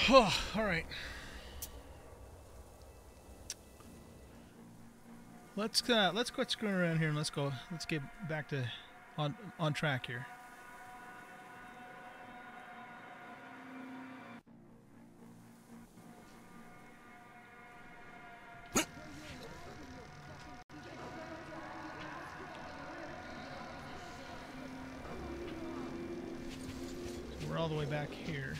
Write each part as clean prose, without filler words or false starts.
Oh, all right. Let's quit screwing around here and let's go. Let's get back to on track here. So we're all the way back here.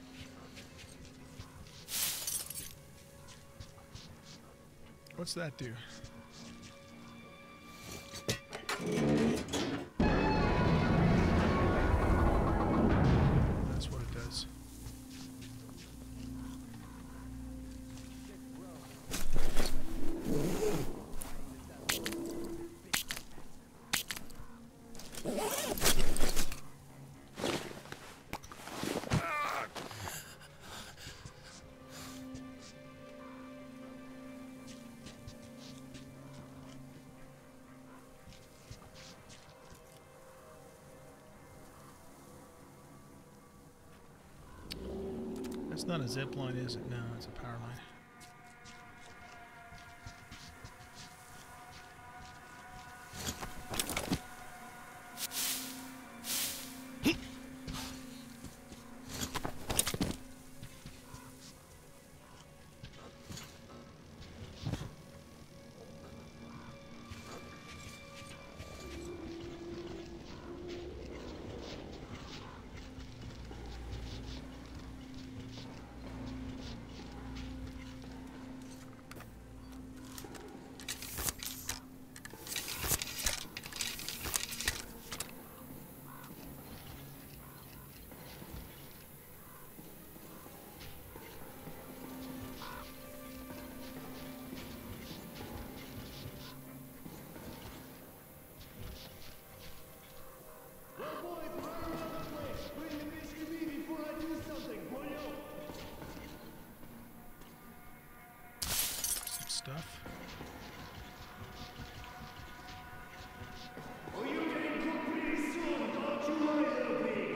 What's that do? That's what it does. It's not a zip line, is it? No, it's a power line. Stuff. Oh, you're getting cooked pretty soon, don't you worry, little pig.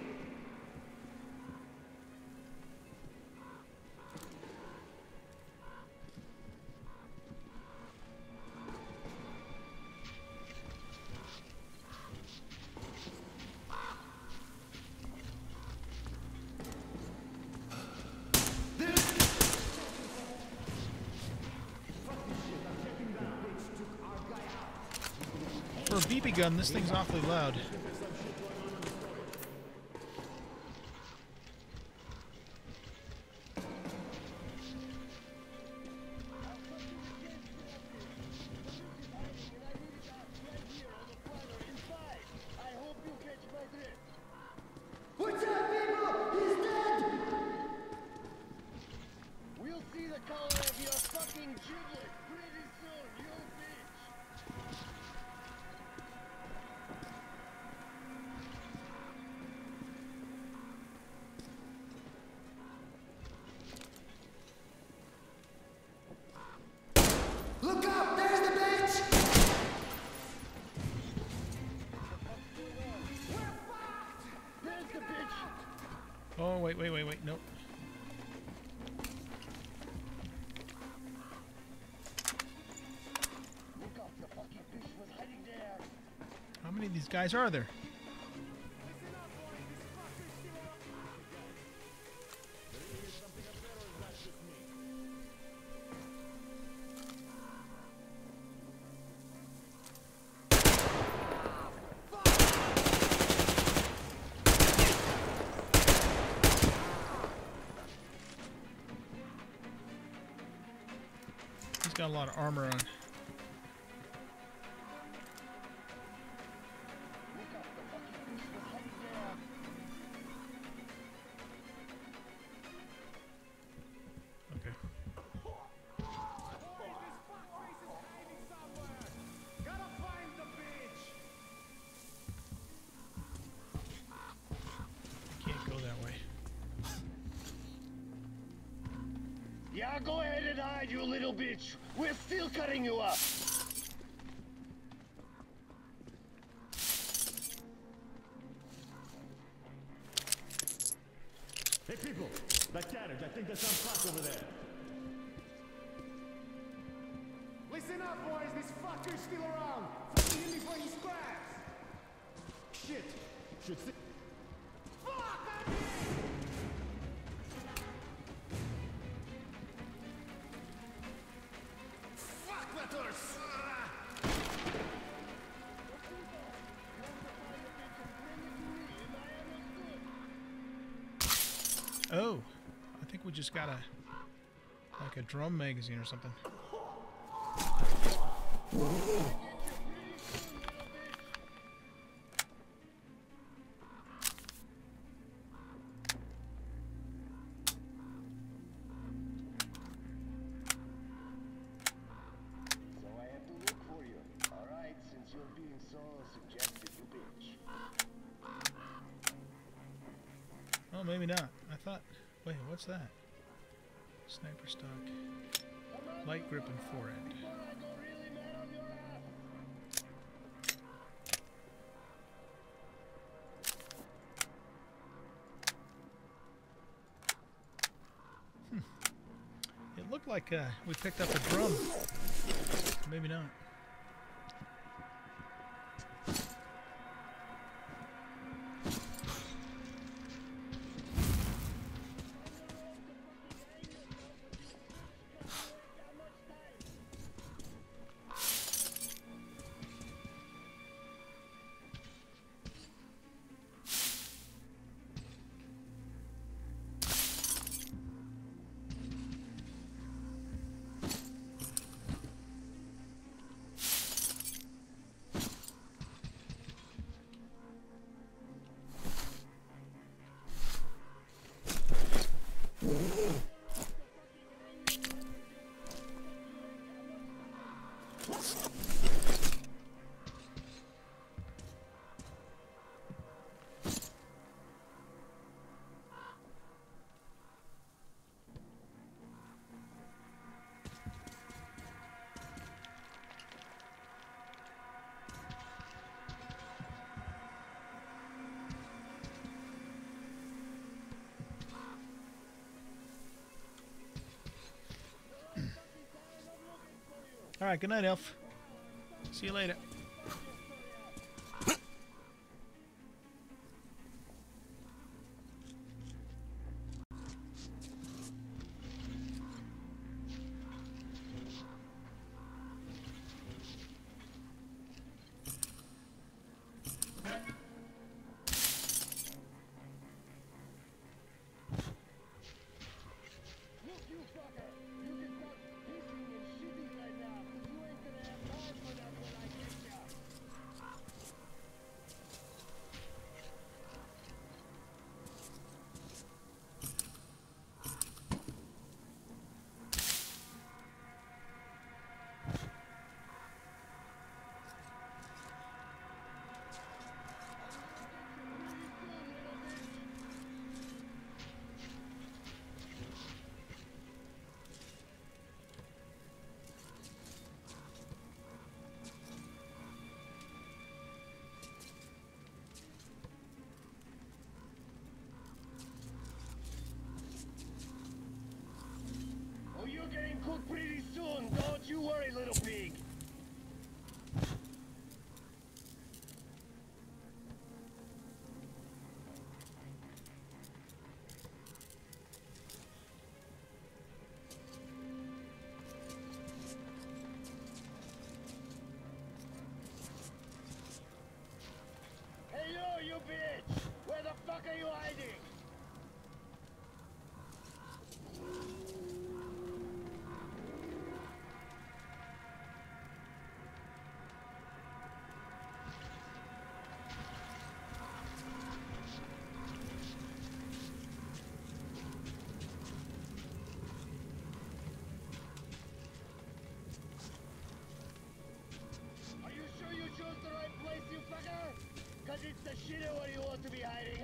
For a BB gun, this thing's awfully loud. What's up, people? He's dead! We'll see the color of your fucking giblet pretty soon, you bitch! Look up! There's the bitch! There's the bitch! Oh, wait, nope. Look up, the fucking bitch was hiding there! How many of these guys are there? He's got a lot of armor on. Look up, the fucking bitch was hiding there! Okay. Can't go that way. Yeah, go ahead and hide, you little bitch! We're still cutting you up! Hey people, that carriage, I think there's some fuck over there. Listen up, boys, this fucker's still around. Fucking him before he scraps. Shit, should see. Fuck, I'm here! Fuck, letters! Oh, I think we just got like a drum magazine or something. Oh, maybe not. I thought... Wait, what's that? Sniper stock. Light grip and forend. It looked like we picked up a drum. Maybe not. All right, good night, Elf. See you later. You're getting cooked pretty soon, don't you worry, little pig. Hey you bitch! Where the fuck are you hiding? Cause it's the shitter where you ought to be hiding.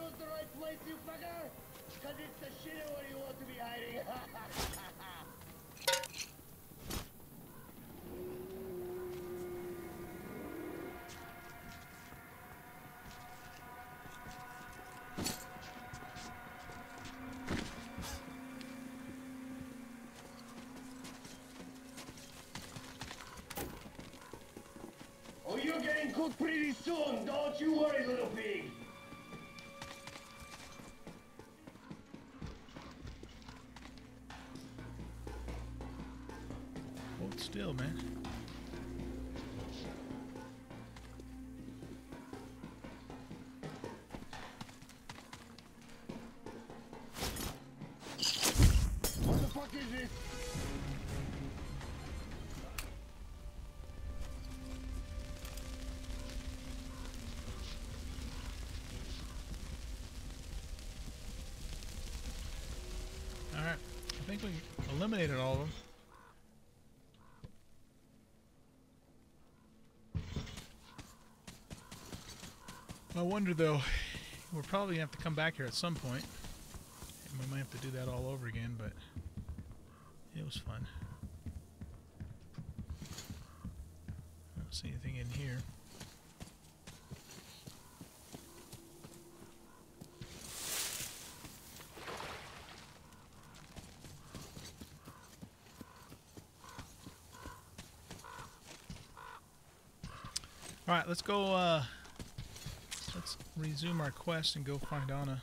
chose the right place, you fucker? Cause it's the shitter where you want to be hiding. Oh, you're getting cooked pretty soon. Don't you worry, little pig. Hold still, man. What the fuck is this? Alright. I think we eliminated all of them. I wonder though, we'll probably have to come back here at some point. And we might have to do that all over again, but it was fun. I don't see anything in here. Alright, let's go, let's resume our quest and go find Anna.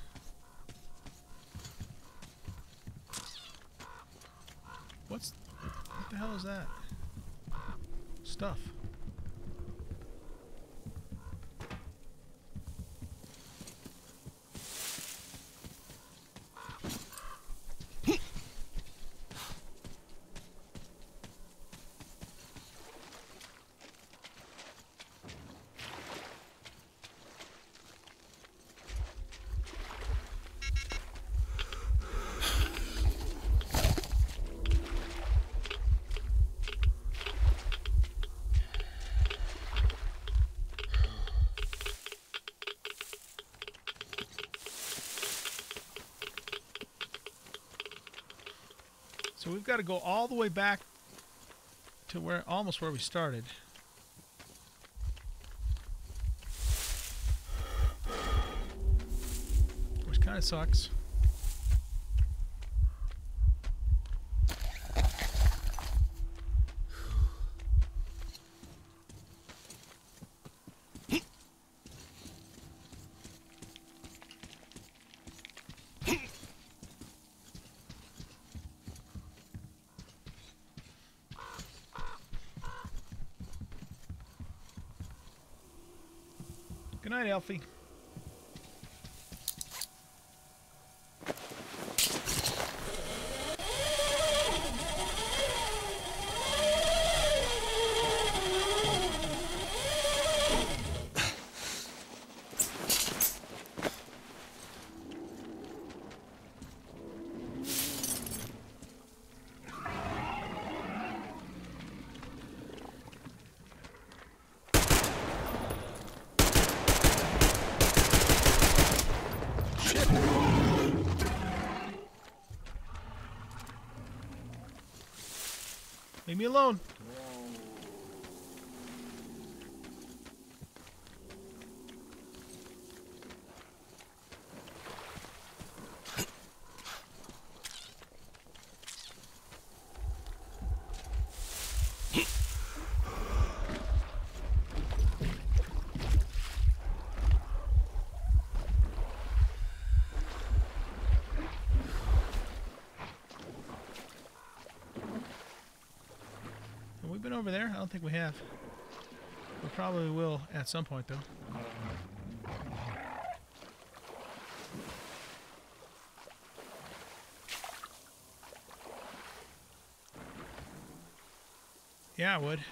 What the hell is that? Stuff. So we've got to go all the way back to where, almost where we started. Which kind of sucks. Good night, Alfie. Leave me alone. We've been over there? I don't think we have. We probably will at some point, though. Yeah, I would.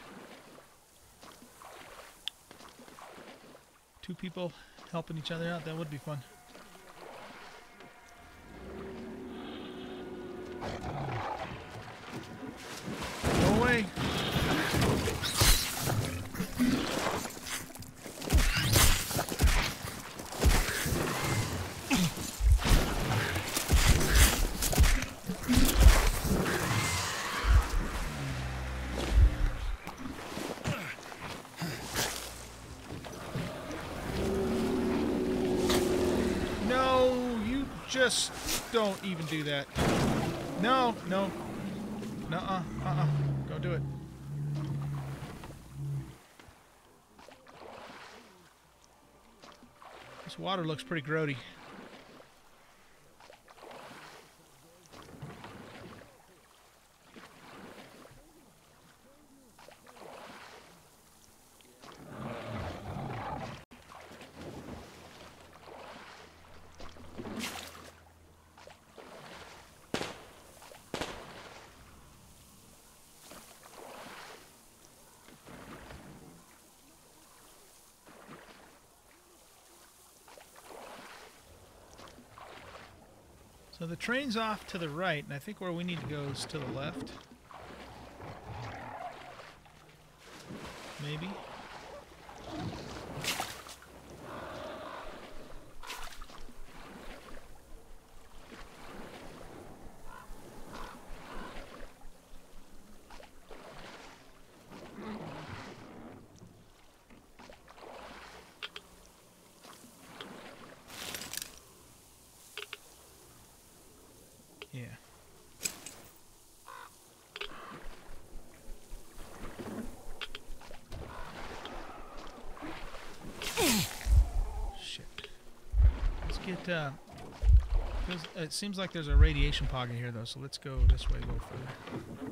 Two people helping each other out, that would be fun. Go away! No, you just don't even do that. No, no. Nuh-uh, Don't do it. This water looks pretty grody. So the train's off to the right, and I think where we need to go is to the left. Maybe. Yeah. Shit. Let's get, it seems like there's a radiation pocket here, though, so let's go this way a little further.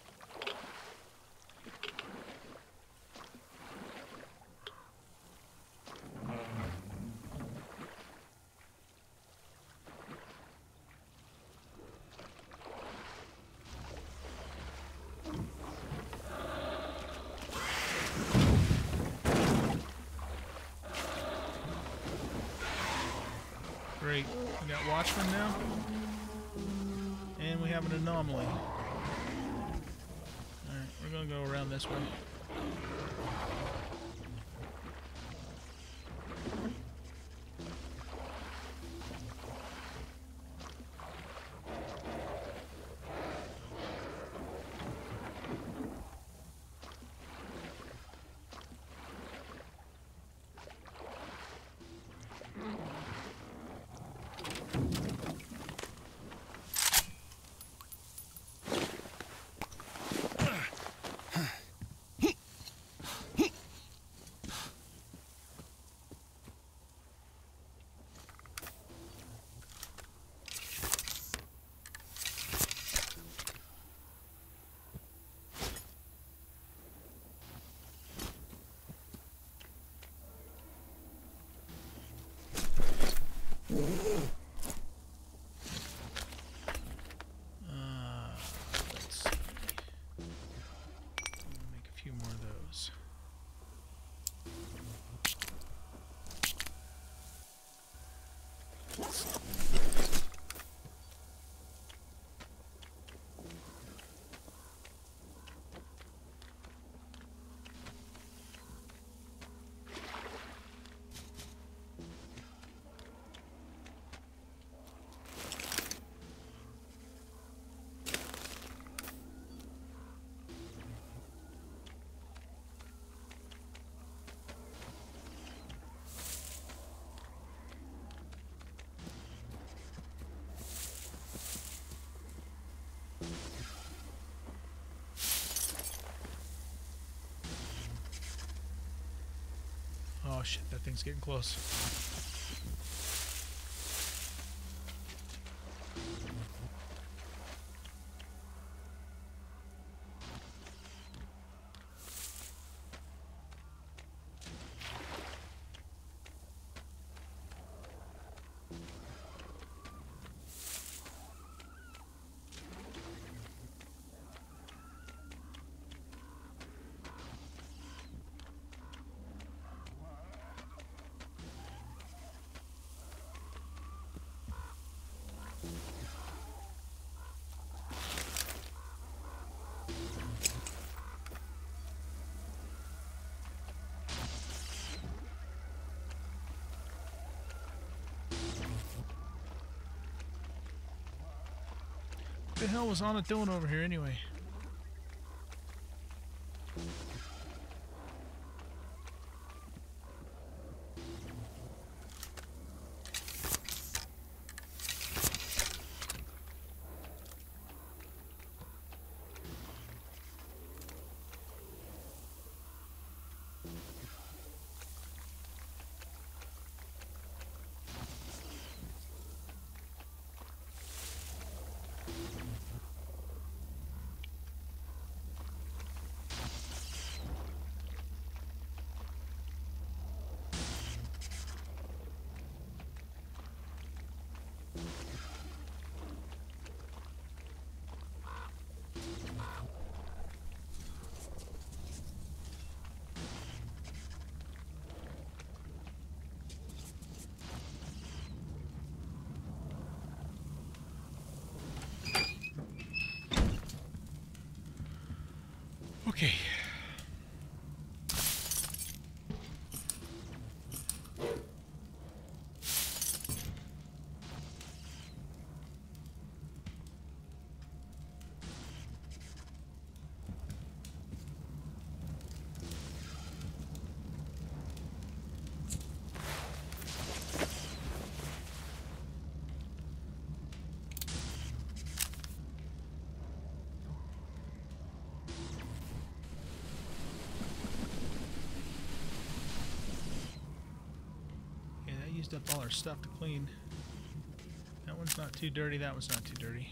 Great. We got Watchmen now. And we have an anomaly. Alright, we're going to go around this way. Let's see. I'll make a few more of those. Oh shit, that thing's getting close. the hell was Anna doing over here anyway? Okay. Used up all our stuff to clean. That one's not too dirty, that one's not too dirty.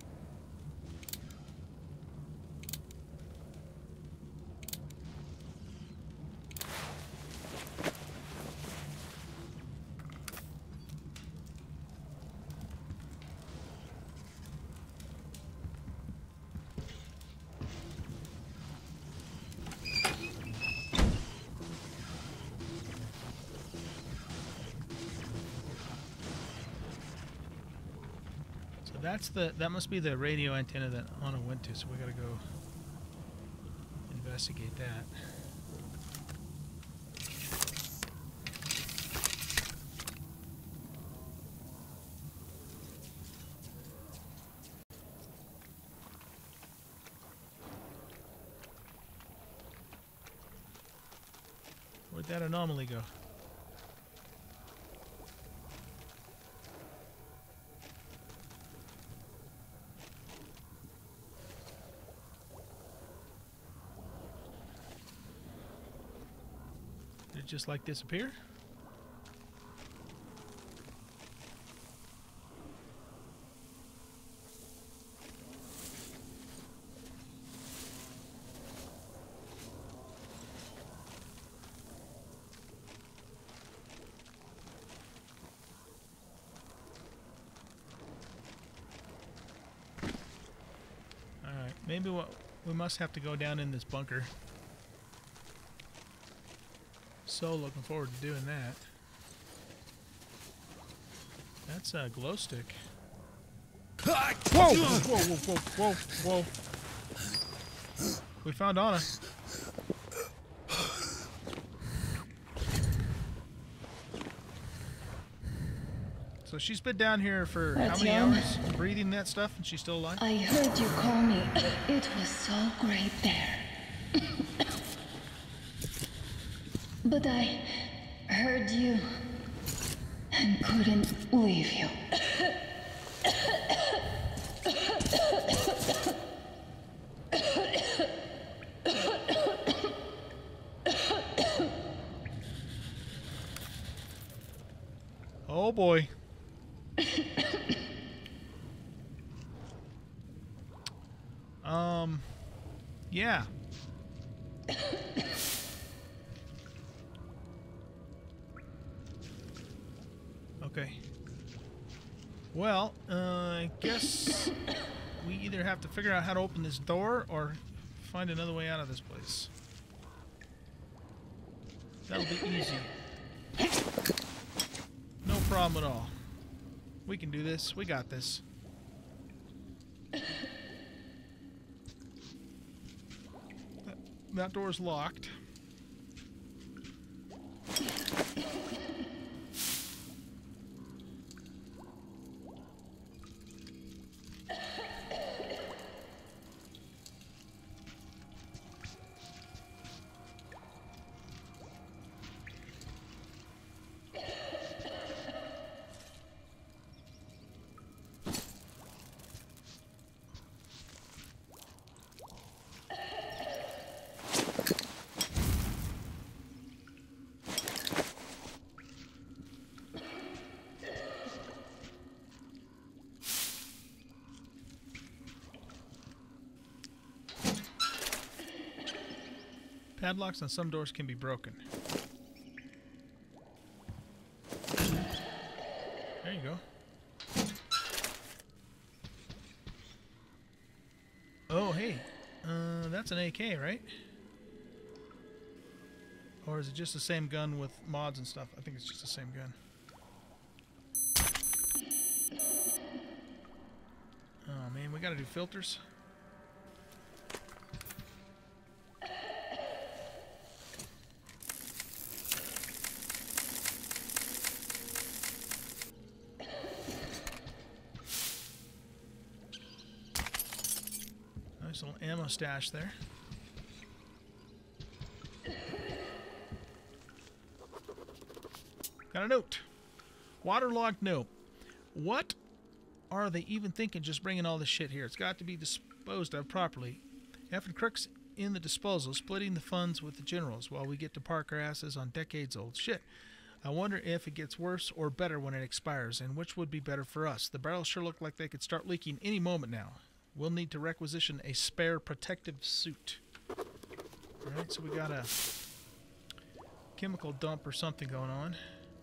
That must be the radio antenna that Anna went to, so we gotta go investigate that. Where'd that anomaly go? Just like disappear? Alright, maybe we must have to go down in this bunker. So looking forward to doing that. That's a glow stick. Whoa! Whoa, whoa, whoa, whoa, whoa. We found Anna. So she's been down here for how many hours breathing that stuff and she's still alive? I heard you call me. It was so great there. But I heard you and couldn't leave you. Oh boy. Yeah. Okay. Well, I guess we either have to figure out how to open this door or find another way out of this place. That'll be easy. No problem at all. We can do this. We got this. That door's locked. Padlocks on some doors can be broken. There you go. Oh, hey. That's an AK, right? Or is it just the same gun with mods and stuff? I think it's just the same gun. Oh, man, we gotta do filters. Nice little ammo stash there. Got a note. Waterlogged note. What are they even thinking just bringing all this shit here? It's got to be disposed of properly. Effing crooks in the disposal, splitting the funds with the generals while we get to park our asses on decades-old shit. I wonder if it gets worse or better when it expires, and which would be better for us. The barrels sure look like they could start leaking any moment now. We'll need to requisition a spare protective suit. Alright, so we got a chemical dump or something going on.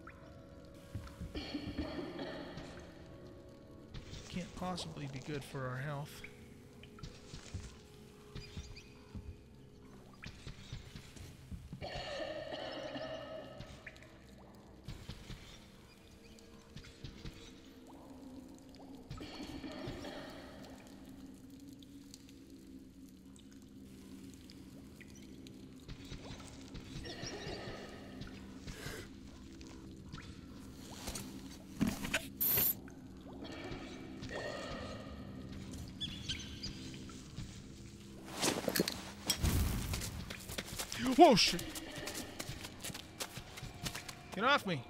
Can't possibly be good for our health. Whoa, shit! Get off me!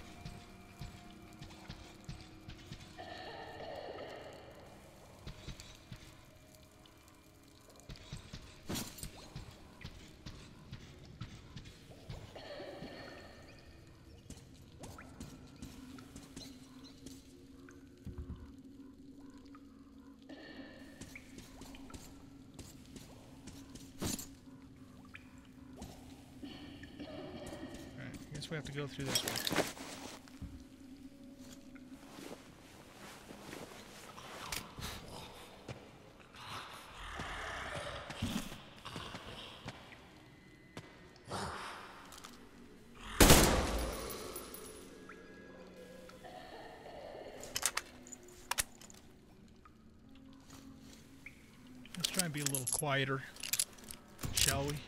We have to go through this way. Let's try and be a little quieter, shall we?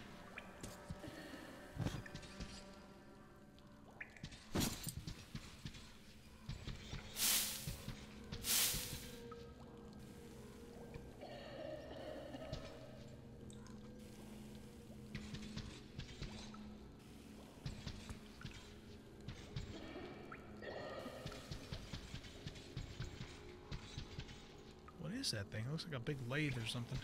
That thing? It looks like a big lathe or something.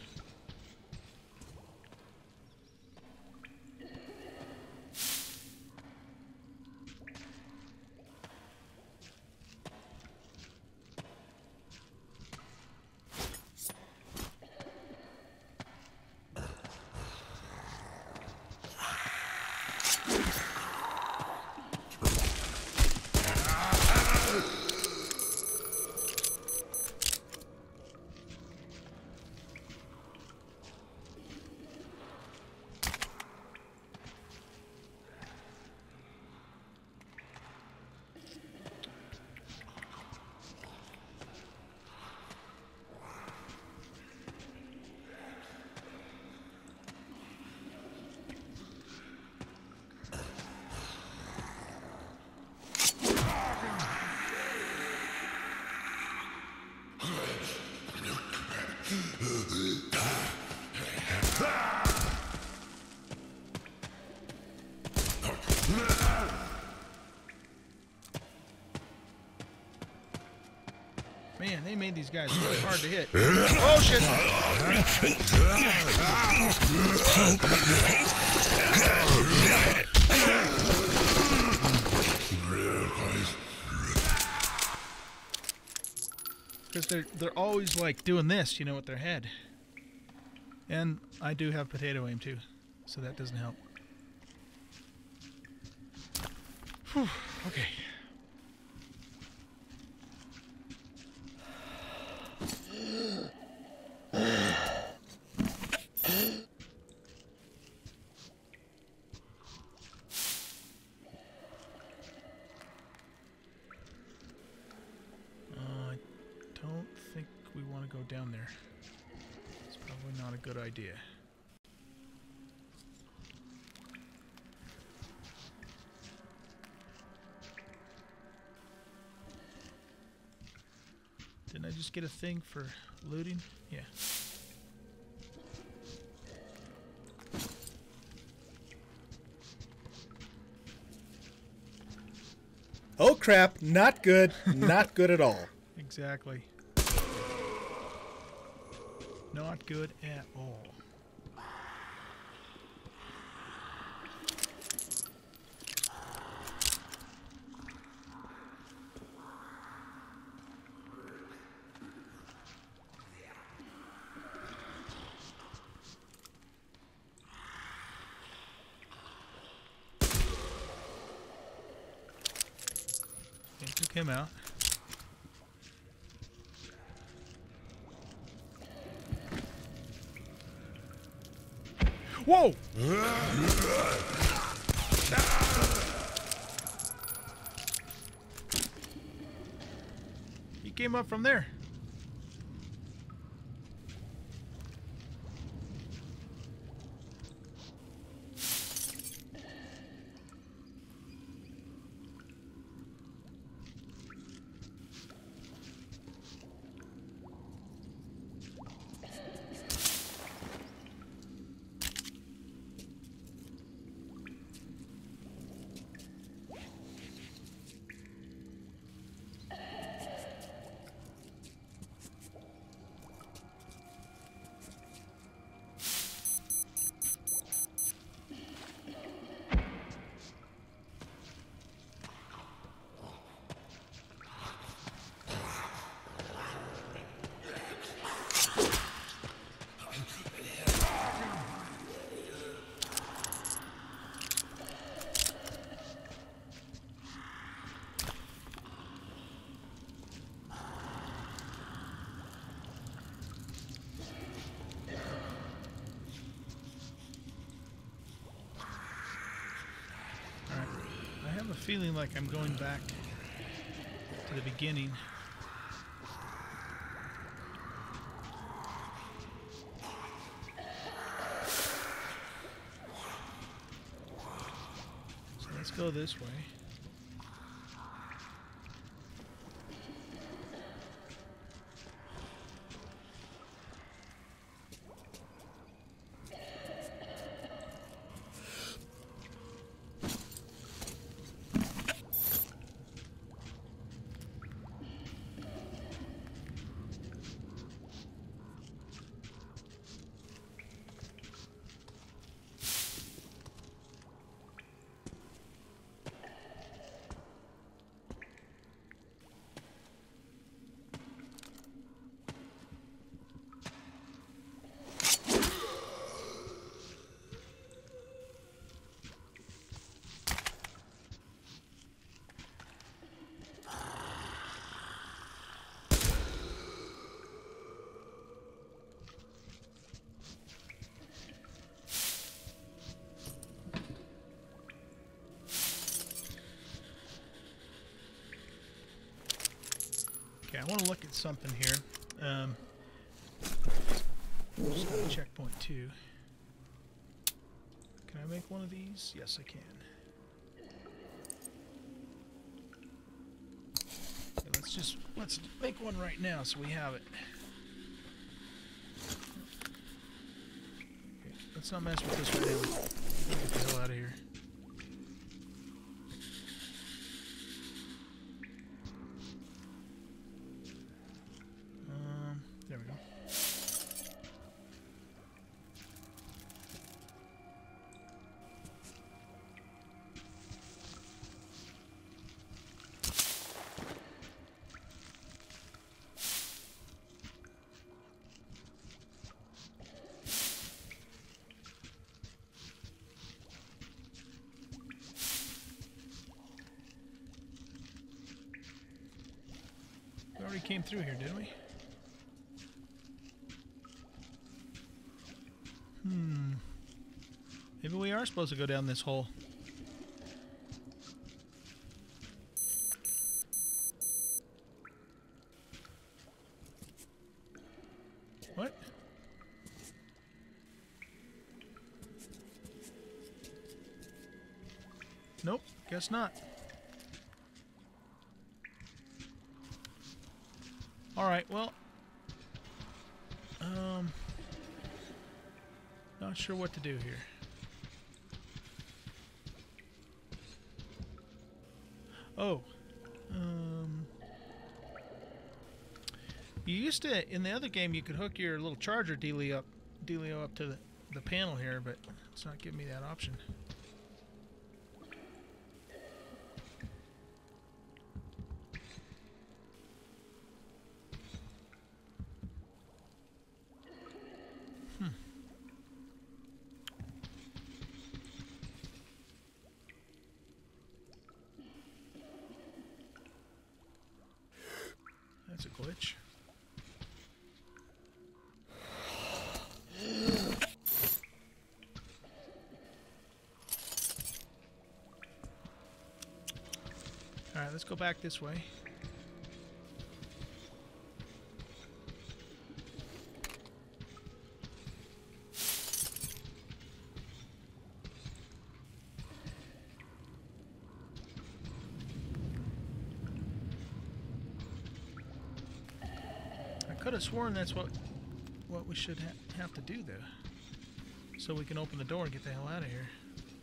Man, they made these guys really hard to hit. Oh shit! Because they're always like doing this, you know, with their head. And I do have potato aim too, so that doesn't help. Whew, okay. I don't think we want to go down there. It's probably not a good idea. Didn't I just get a thing for looting? Yeah. Oh crap, not good. Not good at all. Exactly. Not good at all. Okay, took him out. Whoa! He came up from there. I have a feeling like I'm going back to the beginning. So let's go this way. Okay, I want to look at something here. Just go to checkpoint 2. Can I make one of these? Yes, I can. Okay, let's make one right now so we have it. Okay, let's not mess with this right now. Get the hell out of here. There we go. already came through here, didn't we? Maybe we are supposed to go down this hole. What? Nope, guess not. Alright, well. Not sure what to do here. Oh. You used to, in the other game, you could hook your little charger dealio up to the panel here, but it's not giving me that option. That's a glitch. Alright, let's go back this way. I could have sworn that's what we should have to do, though. So we can open the door and get the hell out of here.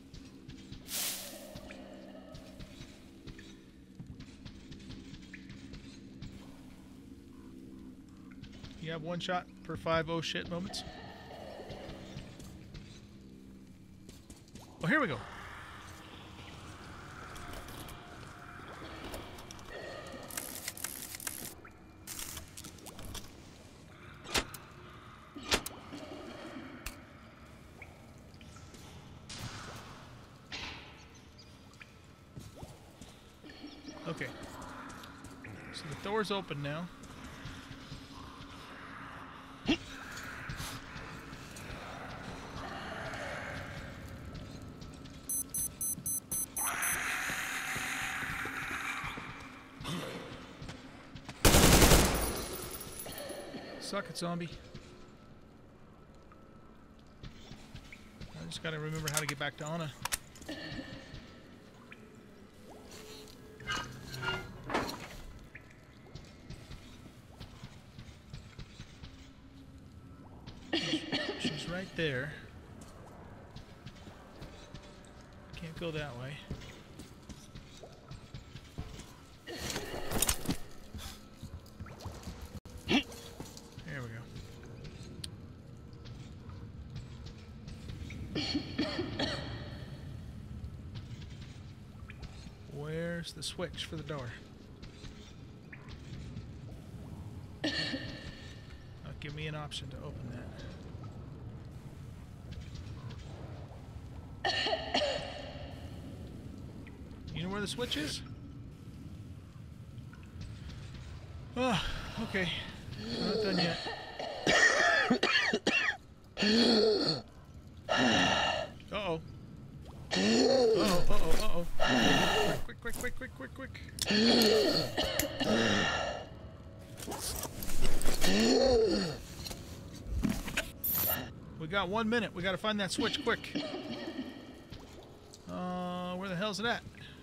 You have one shot per 5 oh shit moments. Oh, here we go. Okay. So the door's open now. Suck it, zombie. I just gotta remember how to get back to Anna. She's right there. Can't go that way. There we go. Where's the switch for the door? Give me an option to open that. You know where the switch is? Oh, okay. Not done yet. Uh-oh. Uh-oh, uh-oh, uh-oh. Quick, quick, quick, quick, quick, quick. We got 1 minute. We got to find that switch quick. Where the hell's it at?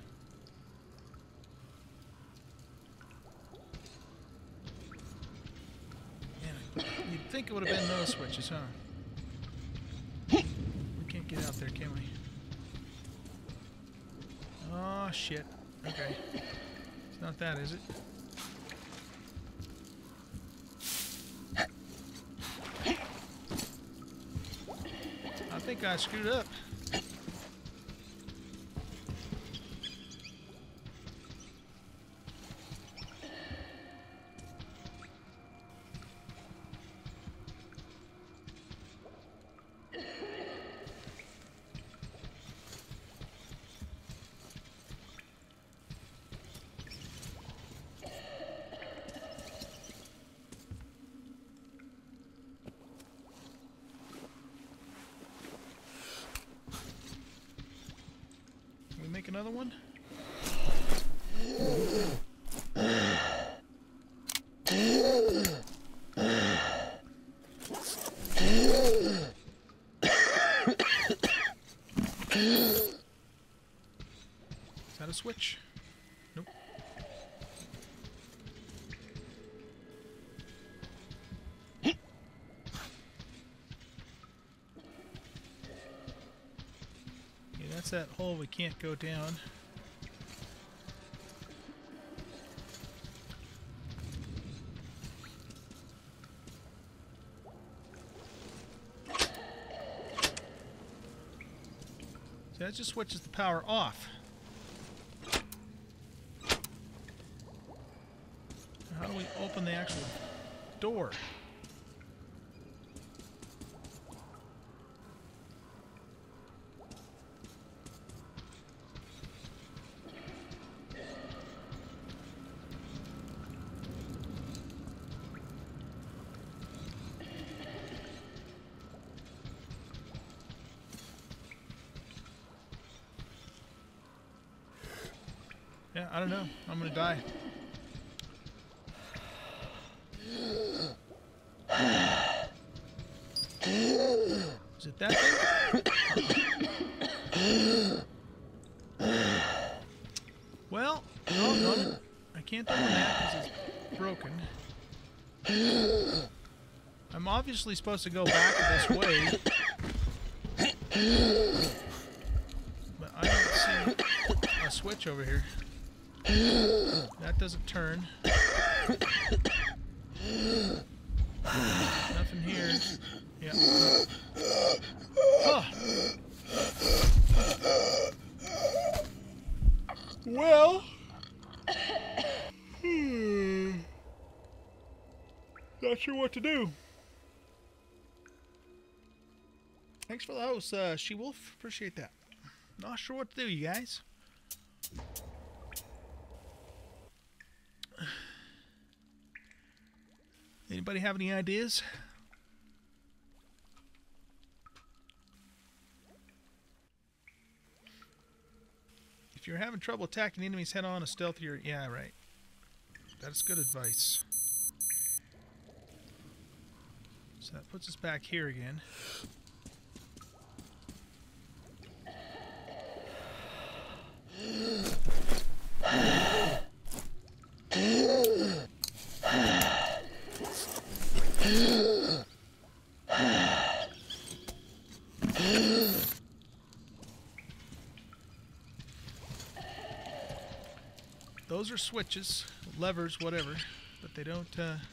Man, you'd think it would have been those switches, huh? We can't get out there, can we? Oh, shit. Okay. It's not that, is it? I think I screwed up. another one? Is that a switch? Nope. Okay, that's that hole we can't go down. So that just switches the power off. How do we open the actual door? Yeah, I don't know. I'm gonna die. Is it that thing? Well, no, I can't open that because it's broken. I'm obviously supposed to go back this way. But I don't see a switch over here. That doesn't turn. Nothing here. Yeah. Huh. Well. Not sure what to do. Thanks for the host, She-Wolf. Appreciate that. Not sure what to do, you guys. Anybody have any ideas? If you're having trouble attacking enemies head on, a stealthier... Yeah, right. That's good advice. So that puts us back here again. Those are switches, levers, whatever, but they don't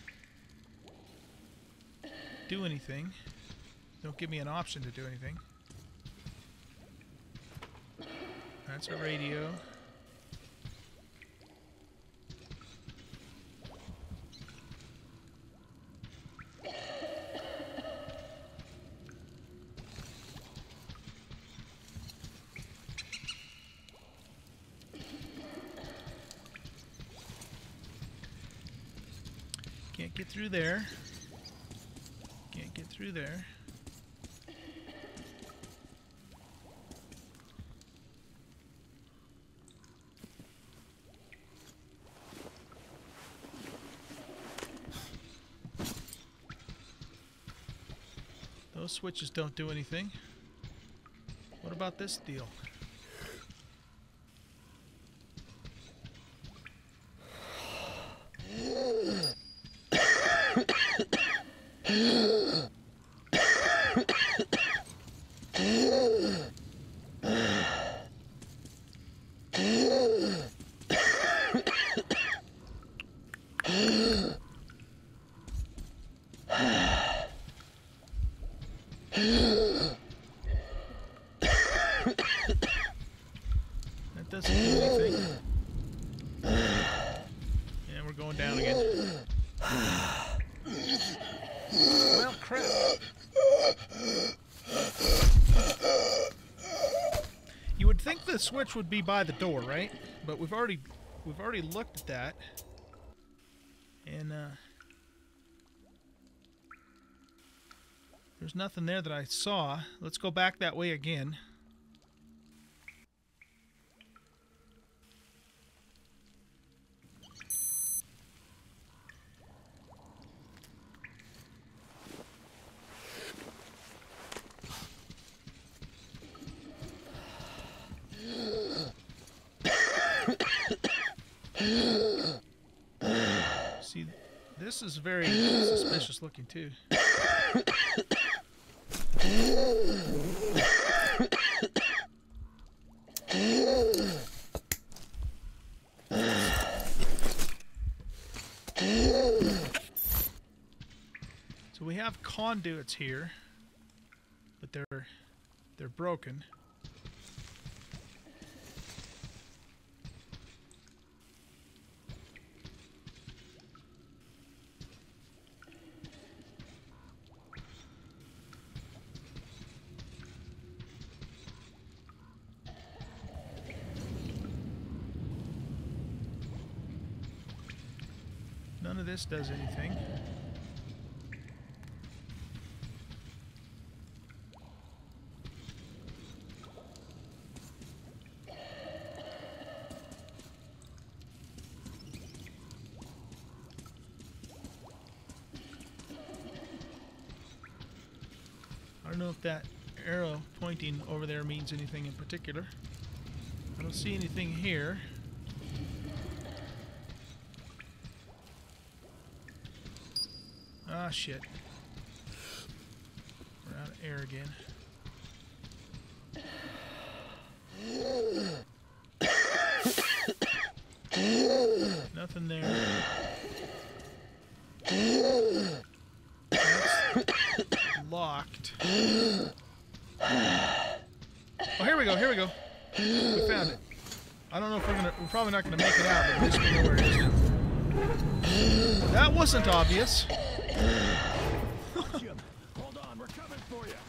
do anything. Don't give me an option to do anything. That's a radio. Can't get through there. Can't get through there. Those switches don't do anything. What about this deal? That doesn't do anything. And we're going down again. Well, crap. You would think the switch would be by the door, right? But we've already looked at that. And there's nothing there that I saw. Let's go back that way again. This is very suspicious looking too. So we have conduits here, but they're broken. None of this does anything. I don't know if that arrow pointing over there means anything in particular. I don't see anything here. Ah, shit. We're out of air again. Nothing there. That's locked. Oh, here we go, here we go. We found it. I don't know if we're probably not gonna make it out, but at least we know where it is now. That wasn't obvious. Jim, hold on, we're coming for you.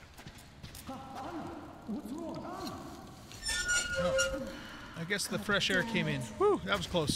What's wrong? Oh, I guess the fresh air came in. Whew, that was close.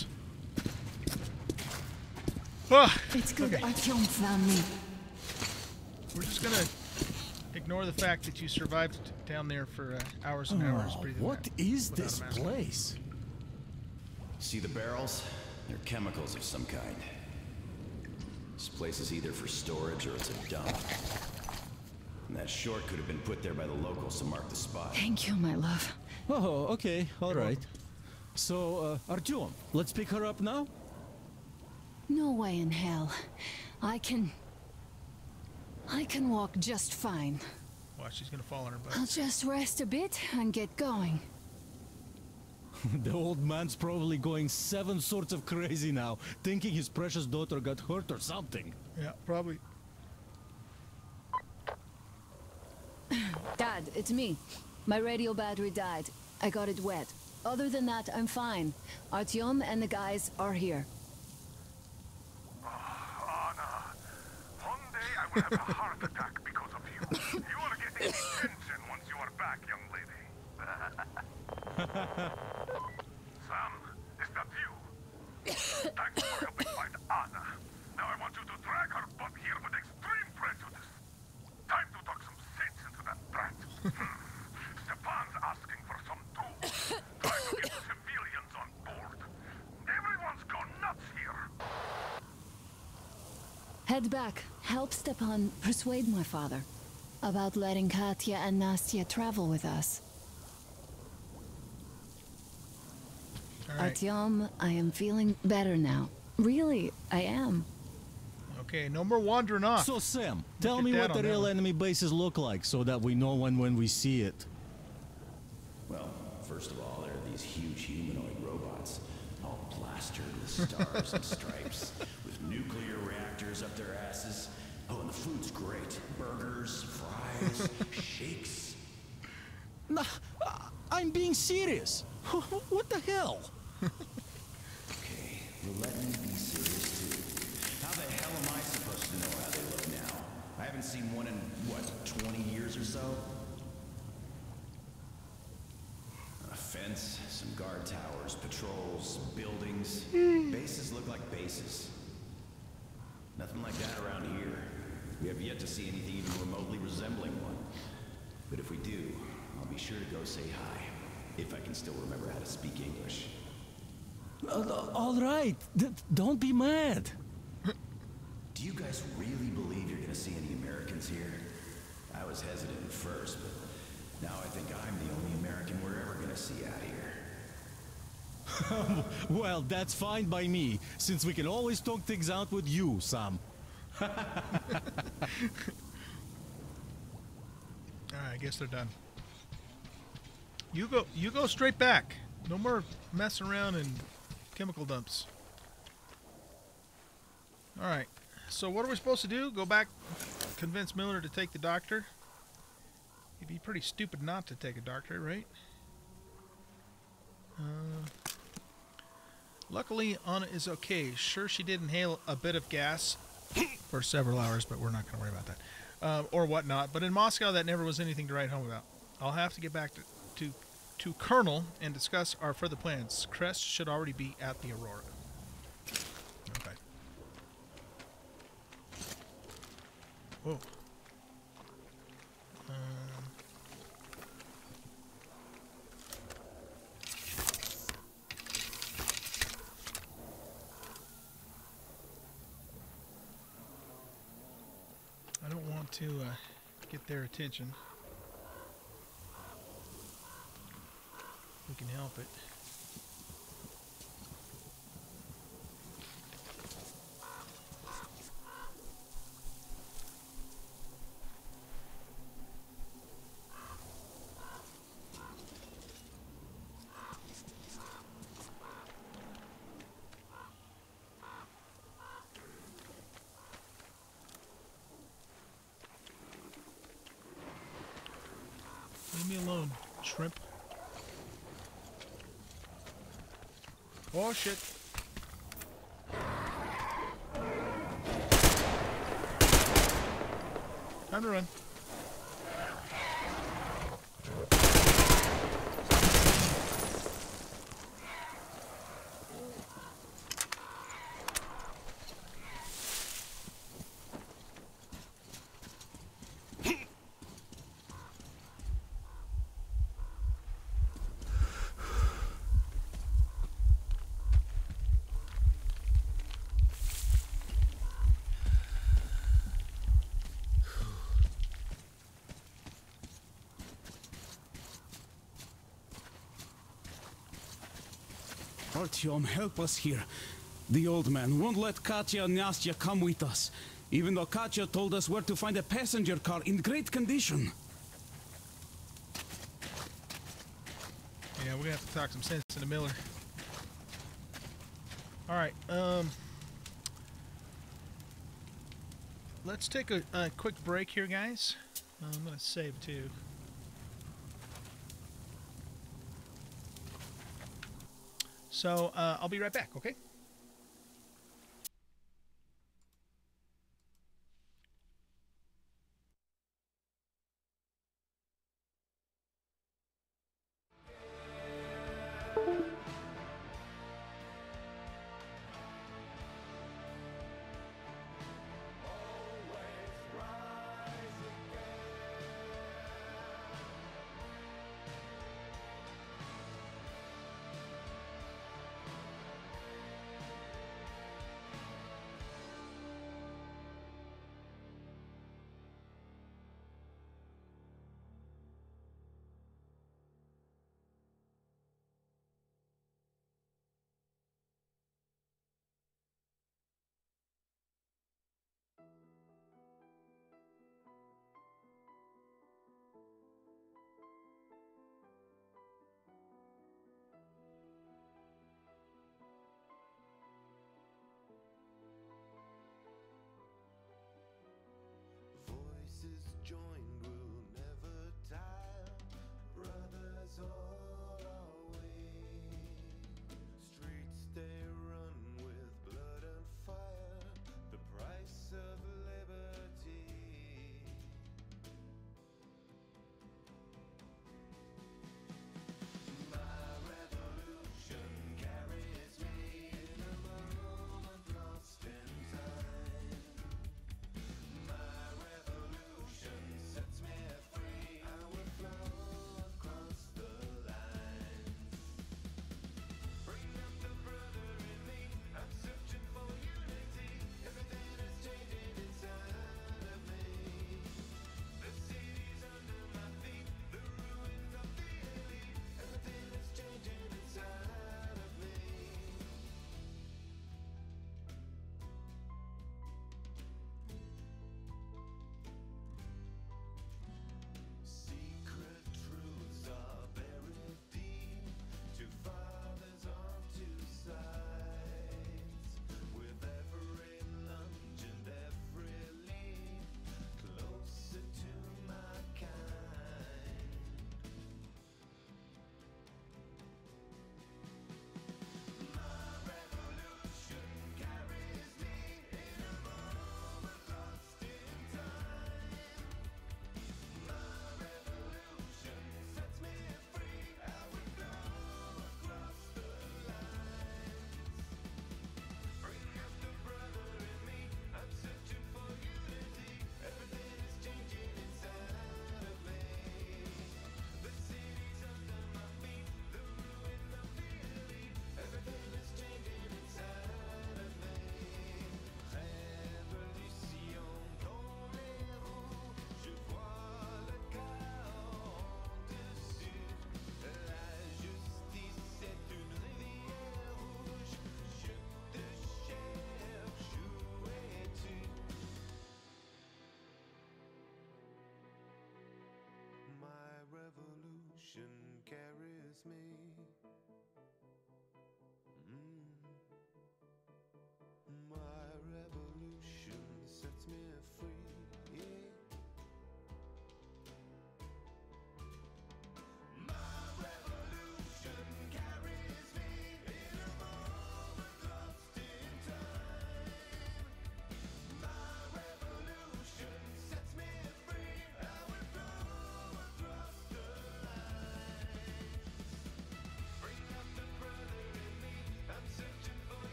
Ah, It's good okay. Artyom found me. We're just gonna ignore the fact that you survived down there for hours and hours breathing What that is without this a mask. place? See the barrels? They're chemicals of some kind. This place is either for storage or it's a dump. And that short could have been put there by the locals to mark the spot. Thank you, my love. Oh, okay, all right. So, Artyom, let's pick her up now? No way in hell. I can walk just fine. Watch, she's gonna fall on her butt. I'll just rest a bit and get going. The old man's probably going 7 sorts of crazy now, thinking his precious daughter got hurt or something. Yeah, probably. Dad, it's me. My radio battery died. I got it wet. Other than that, I'm fine. Artyom and the guys are here. Anna, one day I will have a heart attack because of you. You are getting attention once you are back, young lady. Sam, is that you? Thanks for helping find Anna. Now I want you to drag her butt here with extreme prejudice. Time to talk some sense into that brat. Stefan's asking for some tools. Try to get civilians on board. Everyone's gone nuts here. Head back. Help Stepan persuade my father about letting Katya and Nastya travel with us. All right. Artyom, I am feeling better now. Really, I am. Okay, no more wandering off. So, Sam, tell at me that what on the that real one. enemy bases look like so that we know when we see it. Well, first of all, there are these huge humanoid robots, all plastered with stars and stripes, with nuclear reactors up their asses. Oh, and the food's great. Burgers, fries, shakes. Nah, I'm being serious. What the hell? Okay, well, let me be serious too. How the hell am I supposed to know how they look now? I haven't seen one in, what, 20 years or so? A fence, some guard towers, patrols, buildings. Bases look like bases. Nothing like that around here. We have yet to see anything even remotely resembling one. But if we do, I'll be sure to go say hi. If I can still remember how to speak English. All right, don't be mad. Do you guys really believe you're gonna see any Americans here? I was hesitant at first, but now I think I'm the only American we're ever gonna see out here. Well, that's fine by me, since we can always talk things out with you, Sam. Alright, I guess they're done. You go straight back. No more messing around in chemical dumps. Alright, so what are we supposed to do? Go back, convince Miller to take the doctor? It'd be pretty stupid not to take a doctor, right? Luckily, Anna is okay. Sure, she did inhale a bit of gas for several hours, but we're not going to worry about that. Or whatnot. But in Moscow, that never was anything to write home about. I'll have to get back to Colonel and discuss our further plans. Crest should already be at the Aurora. Okay. Whoa. I don't want to get their attention. We can help it. Leave me alone, shrimp. Oh shit. Time to run. Artyom, help us here. The old man won't let Katya and Nastya come with us, even though Katya told us where to find a passenger car in great condition. Yeah, we're gonna have to talk some sense into Miller. Alright, let's take a quick break here, guys. I'm gonna save too. So, I'll be right back, okay?